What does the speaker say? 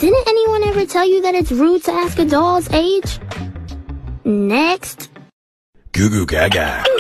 Didn't anyone ever tell you that it's rude to ask a doll's age? Next. Goo goo gaga.